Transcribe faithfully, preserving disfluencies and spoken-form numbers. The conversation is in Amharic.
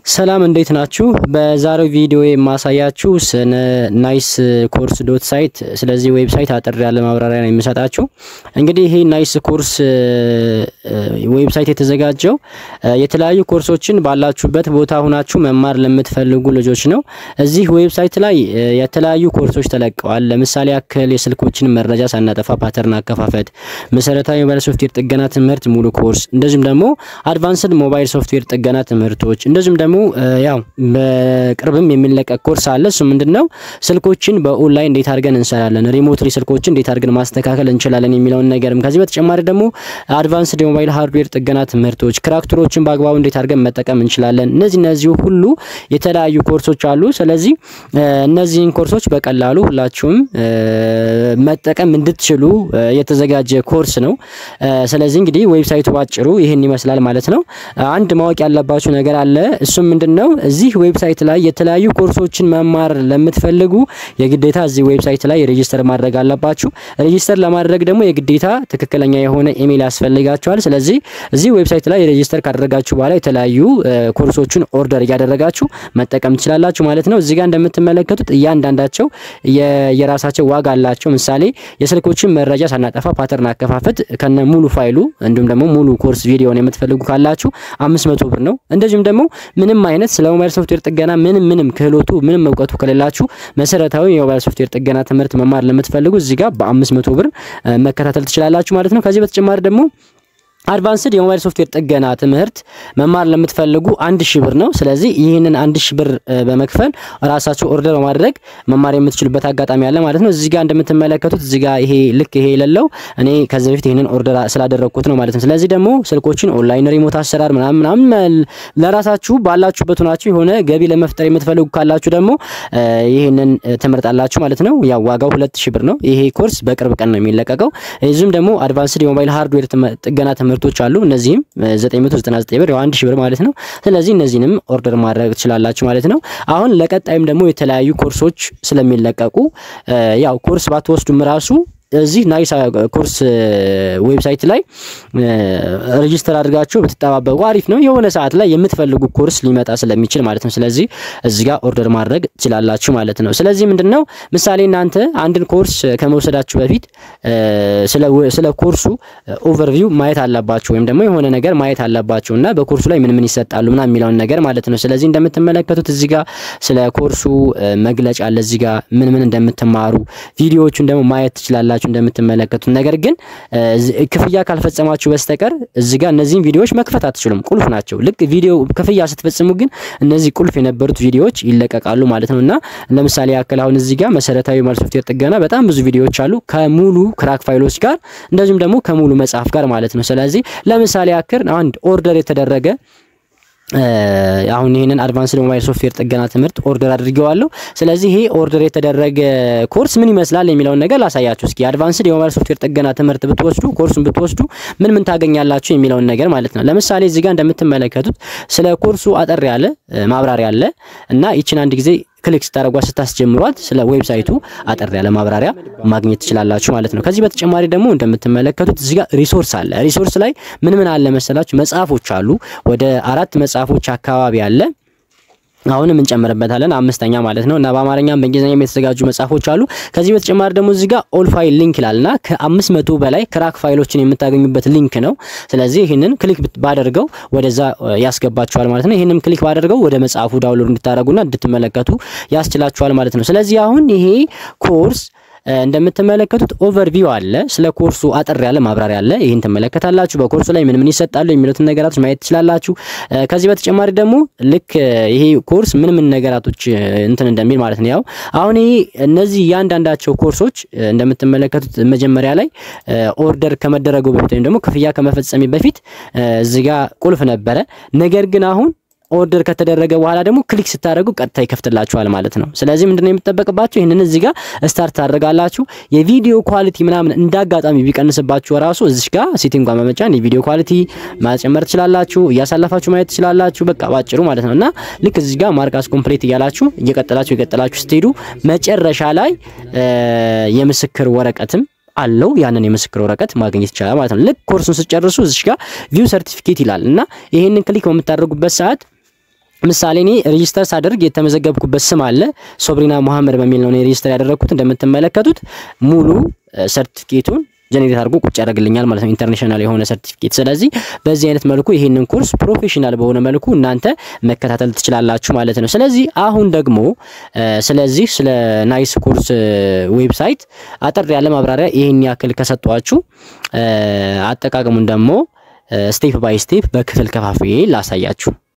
ሰላም እንዴት ናችሁ? በዛሬው ቪዲዮ የማሳያችሁ ስለ ናይስ ኮርስ ዶት ሳይት ስለዚህ ዌብሳይት አጥር ያለ ማብራሪያ ነው የሚሰጣችሁ። እንግዲህ ይሄ ናይስ ኮርስ ዌብሳይት የተዘጋጀው የተለያዩ ኮርሶችን ባላችሁበት ቦታ ሆናችሁ መማር ለምትፈልጉ ልጆች ነው። እዚህ ዌብሳይት ላይ የተለያዩ ኮርሶች ተለቀዋል። ለምሳሌ ያክል የስልኮችን መረጃ ሳናጠፋ ፓተርን አከፋፈት፣ መሰረታዊ ሞባይል ሶፍትዌር ጥገና ትምህርት ሙሉ ኮርስ፣ እንደዚሁም ደግሞ አድቫንስድ ሞባይል ሶፍትዌር ጥገና ትምህርቶች፣ እንደዚሁም ደግሞ ያው በቅርብም የሚለቀቅ ኮርስ አለ። እሱ ምንድነው ስልኮችን በኦንላይን እንዴት አድርገን እንሰራለን፣ ሪሞትሊ ስልኮችን እንዴት አድርገን ማስተካከል እንችላለን የሚለውን ነገርም ከዚህ በተጨማሪ ደግሞ አድቫንስድ የሞባይል ሃርድዌር ጥገና ትምህርቶች፣ ክራክተሮችን በአግባቡ እንዴት አድርገን መጠቀም እንችላለን። እነዚህ እነዚህ ሁሉ የተለያዩ ኮርሶች አሉ። ስለዚህ እነዚህን ኮርሶች በቀላሉ ሁላችሁም መጠቀም እንድትችሉ የተዘጋጀ ኮርስ ነው። ስለዚህ እንግዲህ ዌብሳይቱ ባጭሩ ይሄን ይመስላል ማለት ነው። አንድ ማወቅ ያለባችሁ ነገር አለ። እሱ ምንድነው እዚህ ዌብሳይት ላይ የተለያዩ ኮርሶችን መማር ለምትፈልጉ የግዴታ እዚህ ዌብሳይት ላይ ሬጂስተር ማድረግ አለባችሁ። ሬጂስተር ለማድረግ ደግሞ የግዴታ ትክክለኛ የሆነ ኢሜል ያስፈልጋችኋል። ስለዚህ እዚህ ዌብሳይት ላይ ሬጂስተር ካደረጋችሁ በኋላ የተለያዩ ኮርሶችን ኦርደር ያደረጋችሁ መጠቀም ትችላላችሁ ማለት ነው። እዚህ ጋር እንደምትመለከቱት እያንዳንዳቸው የራሳቸው ዋጋ አላቸው። ምሳሌ የስልኮችን መረጃ ሳናጠፋ ፓተርን አከፋፈት ከነ ሙሉ ፋይሉ እንዲሁም ደግሞ ሙሉ ኮርስ ቪዲዮን የምትፈልጉ ካላችሁ አምስት መቶ ብር ነው። እንደዚሁም ደግሞ ምንም አይነት ስለ ሞባይል ሶፍትዌር ጥገና ምንም ምንም ክህሎቱ ምንም እውቀቱ ከሌላችሁ መሰረታዊ የሞባይል ሶፍትዌር ጥገና ትምህርት መማር ለምትፈልጉ እዚህ ጋር በአምስት መቶ ብር መከታተል ትችላላችሁ ማለት ነው። ከዚህ በተጨማሪ ደግሞ አድቫንስድ የሞባይል ሶፍትዌር ጥገና ትምህርት መማር ለምትፈልጉ አንድ ሺህ ብር ነው። ስለዚህ ይሄንን አንድ ሺህ ብር በመክፈል ራሳችሁ ኦርደር በማድረግ መማር የምትችሉበት አጋጣሚ አለ ማለት ነው። እዚህ ጋር እንደምትመለከቱት እዚህ ጋር ይሄ ልክ ይሄ የሌለው እኔ ከዚህ በፊት ይሄንን ኦርደር ስላደረኩት ነው ማለት ነው። ስለዚህ ደግሞ ስልኮችን ኦንላይን ሪሞት አሰራር ምናምን ምናምን ለራሳችሁ ባላችሁበት ሆናችሁ የሆነ ገቢ ለመፍጠር የምትፈልጉ ካላችሁ ደግሞ ይሄንን ትምህርታላችሁ ማለት ነው። ያው ዋጋው ሁለት ሺህ ብር ነው። ይሄ ኮርስ በቅርብ ቀን ነው የሚለቀቀው። እዚህም ደግሞ አድቫንስድ የሞባይል ሃርድዌር ጥገና ትምህርቶች አሉ። እነዚህም ዘጠኝ መቶ ዘጠና ዘጠኝ ብር ያው አንድ ሺህ ብር ማለት ነው። ስለዚህ እነዚህንም ኦርደር ማድረግ ትችላላችሁ ማለት ነው። አሁን ለቀጣይም ደግሞ የተለያዩ ኮርሶች ስለሚለቀቁ ያው ኮርስ ባትወስዱም ራሱ እዚህ ናይስ ኮርስ ዌብሳይት ላይ ሬጂስተር አድርጋችሁ ብትጠባበቁ አሪፍ ነው። የሆነ ሰዓት ላይ የምትፈልጉ ኮርስ ሊመጣ ስለሚችል ማለት ነው። ስለዚህ እዚህ ጋር ኦርደር ማድረግ ትችላላችሁ ማለት ነው። ስለዚህ ምንድነው ምሳሌ እናንተ አንድን ኮርስ ከመውሰዳችሁ በፊት ስለ ስለ ኮርሱ ኦቨርቪው ማየት አለባችሁ ወይም ደግሞ የሆነ ነገር ማየት አለባችሁና በኮርሱ ላይ ምን ምን ይሰጣሉ ምናምን የሚለውን ነገር ማለት ነው። ስለዚህ እንደምትመለከቱት እዚህ ጋር ስለ ኮርሱ መግለጫ አለ። እዚህ ጋር ምን ምን እንደምትማሩ ቪዲዮዎቹን ደግሞ ማየት ትችላላችሁ እንደምትመለከቱት። ነገር ግን ክፍያ ካልፈጸማችሁ በስተቀር እዚህ ጋር እነዚህን ቪዲዮዎች መክፈት አትችሉም። ቁልፍ ናቸው። ልክ ቪዲዮ ክፍያ ስትፈጽሙ ግን እነዚህ ቁልፍ የነበሩት ቪዲዮዎች ይለቀቃሉ ማለት ነውና ለምሳሌ ያክል አሁን እዚህ ጋር መሰረታዊ ሞባይል ሶፍትዌር ጥገና በጣም ብዙ ቪዲዮዎች አሉ ከሙሉ ክራክ ፋይሎች ጋር እንደዚሁም ደግሞ ከሙሉ መጽሐፍ ጋር ማለት ነው። ስለዚህ ለምሳሌ ያክል አንድ ኦርደር የተደረገ አሁን ይሄንን አድቫንስድ ሞባይል ሶፍትዌር ጥገና ትምህርት ኦርደር አድርጌዋለሁ። ስለዚህ ይሄ ኦርደር የተደረገ ኮርስ ምን ይመስላል የሚለውን ነገር ላሳያችሁ እስኪ። አድቫንስድ የሞባይል ሶፍትዌር ጥገና ትምህርት ብትወስዱ ኮርሱን ብትወስዱ ምን ምን ታገኛላችሁ የሚለውን ነገር ማለት ነው። ለምሳሌ እዚህ ጋር እንደምትመለከቱት ስለ ኮርሱ አጠር ያለ ማብራሪያ አለ እና ይችን አንድ ጊዜ ክሊክ ስታረጓ ስታስጀምሯት ስለ ዌብሳይቱ አጠር ያለ ማብራሪያ ማግኘት ትችላላችሁ ማለት ነው። ከዚህ በተጨማሪ ደግሞ እንደምትመለከቱት እዚህ ጋር ሪሶርስ አለ። ሪሶርስ ላይ ምን ምን አለ መሰላችሁ? መጽሐፎች አሉ። ወደ አራት መጽሐፎች አካባቢ አለ። አሁንም እንጨምርበታለን አምስተኛ ማለት ነው እና በአማርኛም በእንግሊዘኛም የተዘጋጁ መጽሐፎች አሉ። ከዚህ በተጨማሪ ደግሞ እዚህ ጋር ኦል ፋይል ሊንክ ይላልና ከአምስት መቶ በላይ ክራክ ፋይሎችን የምታገኙበት ሊንክ ነው። ስለዚህ ይሄንን ክሊክ ባደርገው ወደዛ ያስገባችኋል ማለት ነው። ይሄንን ክሊክ ባደርገው ወደ መጽሐፉ ዳውንሎድ እንድታደርጉና እንድትመለከቱ ያስችላችኋል ማለት ነው። ስለዚህ አሁን ይሄ ኮርስ እንደምትመለከቱት ኦቨርቪው አለ። ስለ ኮርሱ አጠር ያለ ማብራሪያ አለ። ይሄን ተመለከታላችሁ። በኮርሱ ላይ ምን ምን ይሰጣሉ የሚሉትን ነገራቶች ማየት ትችላላችሁ። ከዚህ በተጨማሪ ደግሞ ልክ ይሄ ኮርስ ምን ምን ነገራቶች እንትን እንደሚል ማለት ነው። ያው አሁን ይሄ እነዚህ ያንዳንዳቸው ኮርሶች እንደምትመለከቱት መጀመሪያ ላይ ኦርደር ከመደረጉ በፊት ወይም ደግሞ ክፍያ ከመፈጸሚ በፊት እዚህ ጋር ቁልፍ ነበረ። ነገር ግን አሁን ኦርደር ከተደረገ በኋላ ደግሞ ክሊክ ስታደርጉ ቀጥታ ይከፍትላችኋል ማለት ነው። ስለዚህ ምንድነው የሚጠበቅባችሁ? ይሄንን እዚህ ጋር ስታርት ታደርጋላችሁ። የቪዲዮ ኳሊቲ ምናምን እንዳጋጣሚ ቢቀንስባችሁ ራሱ እዚህ ጋር ሴቲንግ ጋር መመጫን የቪዲዮ ኳሊቲ ማጨመር ትችላላችሁ። እያሳለፋችሁ ማየት ትችላላችሁ። በቃ ባጭሩ ማለት ነውና ልክ እዚህ ጋር ማርካስ ኮምፕሊት እያላችሁ እየቀጠላችሁ እየቀጠላችሁ ስትሄዱ መጨረሻ ላይ የምስክር ወረቀትም አለው ያንን የምስክር ወረቀት ማግኘት ይችላል ማለት ነው። ልክ ኮርሱን ሲጨርሱ እዚህ ጋር ቪው ሰርቲፊኬት ይላል እና ይሄንን ክሊክ በመታደርጉበት ሰዓት ምሳሌ እኔ ሬጂስተር ሳደርግ የተመዘገብኩበት ስም አለ ሶብሪና መሐመድ በሚል ነው እኔ ሬጂስተር ያደረኩት እንደምትመለከቱት ሙሉ ሰርቲፊኬቱን ጀነሬት አድርጎ ቁጭ ያደርግልኛል ማለት ነው ኢንተርናሽናል የሆነ ሰርቲፊኬት ስለዚህ በዚህ አይነት መልኩ ይሄንን ኮርስ ፕሮፌሽናል በሆነ መልኩ እናንተ መከታተል ትችላላችሁ ማለት ነው ስለዚህ አሁን ደግሞ ስለዚህ ስለ ናይስ ኮርስ ዌብሳይት አጠር ያለ ማብራሪያ ይሄን ያክል ከሰጧችሁ አጠቃቀሙን ደግሞ ስቴፕ ባይ ስቴፕ በክፍል ከፋፍዬ ላሳያችሁ